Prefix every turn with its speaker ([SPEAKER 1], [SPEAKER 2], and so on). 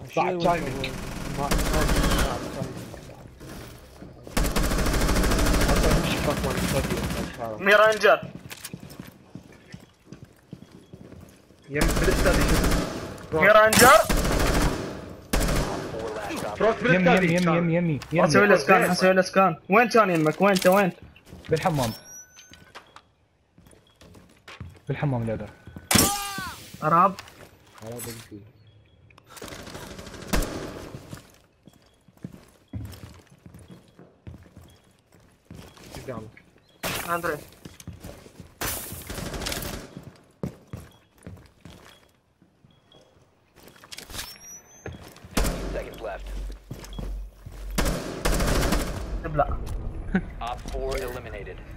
[SPEAKER 1] بعد تايمينج ما مش فاكر
[SPEAKER 2] ميرانجر
[SPEAKER 1] يم بالاستاذ
[SPEAKER 2] ميرانجر
[SPEAKER 1] فروست
[SPEAKER 3] يمي
[SPEAKER 1] بالاستاذ
[SPEAKER 3] يمي يمي يمي يمي
[SPEAKER 2] اسوي له سكان اسوي له سكان. وين كان يمك؟ وين انت وين؟
[SPEAKER 3] بالحمام بالحمام الأدر
[SPEAKER 2] ارهب
[SPEAKER 1] على بنتي قدامك
[SPEAKER 2] اندري.
[SPEAKER 4] Seconds left.
[SPEAKER 2] ابلع.
[SPEAKER 4] Op 4 eliminated.